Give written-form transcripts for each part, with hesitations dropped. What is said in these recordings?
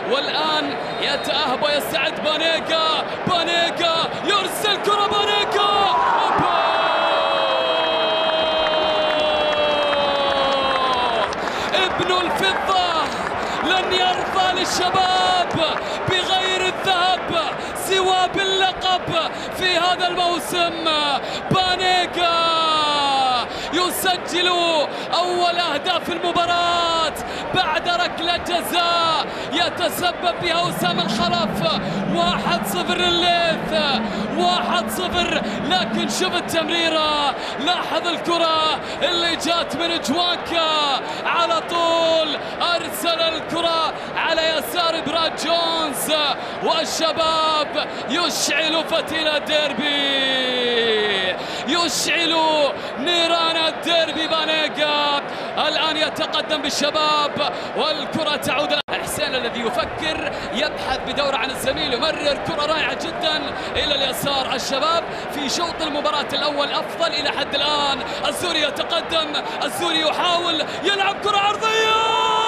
والآن يتأهب ويستعد بانيجا يرسل كرة بانيجا ابن الفضة لن يرضى للشباب بغير الذهب سوى باللقب في هذا الموسم. بانيجا يسجل أول أهداف المباراة بعد ركلة جزاء يتسبب بها أسامة الخلف. 1-0 للليث، 1-0. لكن شوف التمريرة، لاحظ الكرة اللي جات من جوانكا على طول، أرسل الكرة على يسار براد جونز، والشباب يشعل فتيل الديربي، يشعل نيران الديربي. بانيجا الآن يتقدم بالشباب والكرة تعود. حسين الذي يفكر يبحث بدور عن الزميل، يمرر كرة رائعة جدا إلى اليسار. الشباب في شوط المباراة الأول أفضل إلى حد الآن. الزوري يتقدم، الزوري يحاول يلعب كرة عرضية.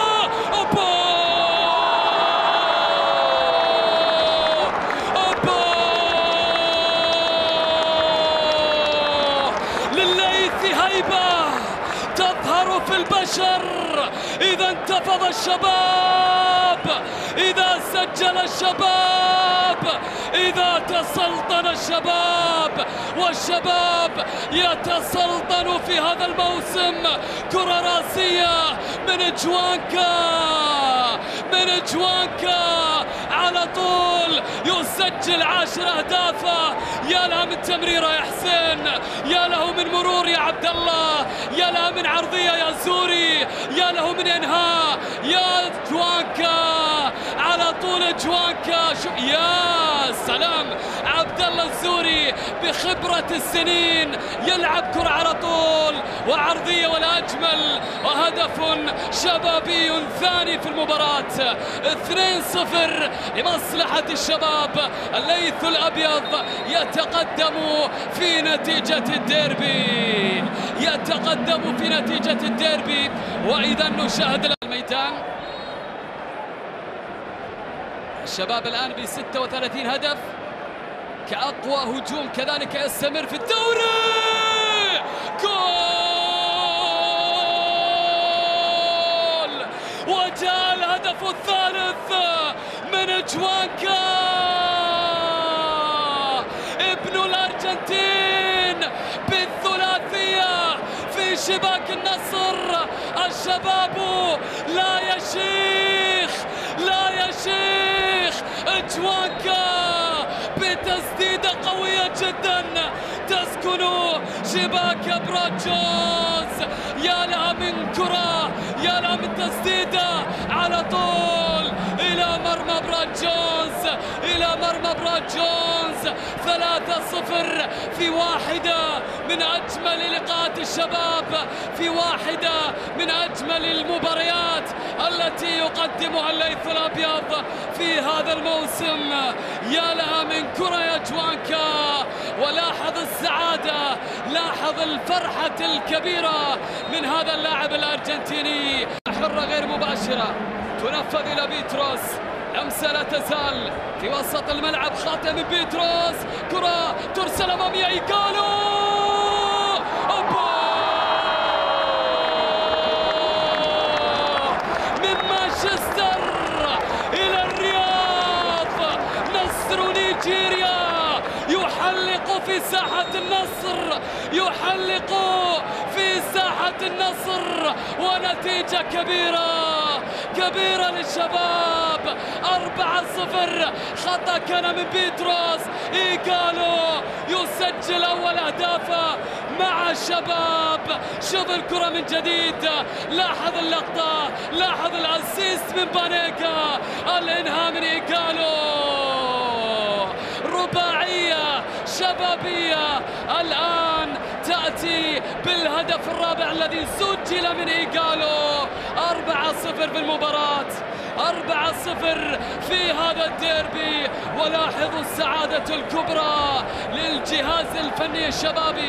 للليث هيبة تظهر في البشر إذا انتفض الشباب، إذا سجل الشباب، إذا تسلطن الشباب، والشباب يتسلطن في هذا الموسم. كرة راسية من جوانكا على طول يسجل 10 أهدافه. يا لها من تمريرة يا حسين، يا له من مرور يا عبد الله، يا لها من عرضية يا زوري، يا له من إنهاء يا جوانكا على طول. جوانكا يا سلام، عبد الله الزوري بخبرة السنين يلعب كرة على طول وعرضية والأجمل، وهدف شبابي ثاني في المباراة. 2-0 لمصلحة الشباب. الليث الأبيض يتقدم في نتيجة الديربي، يتقدم في نتيجة الديربي. وإذا نشاهد الميدان، الشباب الآن ب 36 هدف، كأقوى هجوم كذلك يستمر في الدوري. جول! وجاء الهدف الثالث من جوانكا ابن الأرجنتين بالثلاثية في شباك النصر. الشباب لا يا شيخ، لا يا شيخ. جوانكا بتسديدة قوية جدا تسكن شباك براد جونز. يا لها من كرة، يا لها من تسديدة على طول إلى مرمى براد جونز، إلى مرمى براد جونز. 3-0 في واحدة من أجمل لقاءات الشباب، في واحدة من أجمل المباريات التي يقدمها الليث الأبيض في هذا الموسم. يا لها من كرة يا جوانكا، ولاحظ السعادة، لاحظ الفرحة الكبيرة من هذا اللاعب الأرجنتيني. حرة غير مباشرة تنفذ إلى بيتروس، لمسة لا تزال في وسط الملعب، خاطئ من بيتروس، كرة ترسل أمامية إيجالو. من مانشستر إلى الرياض، نصر نيجيريا يحلق في ساحة النصر، يحلق في ساحة النصر، ونتيجة كبيرة للشباب. 4-0. خطأ كان من بيتروس، إيجالو يسجل أول أهدافه مع الشباب. شوف الكرة من جديد، لاحظ اللقطة، لاحظ الأسيست من بانيجا، الإنهاء من إيجالو. رباعية شبابية الآن تأتي بالهدف الرابع الذي سجل من إيجالو. 4-0 في المباراة، 4-0 في هذا الديربي. ولاحظوا السعادة الكبرى للجهاز الفني الشبابي.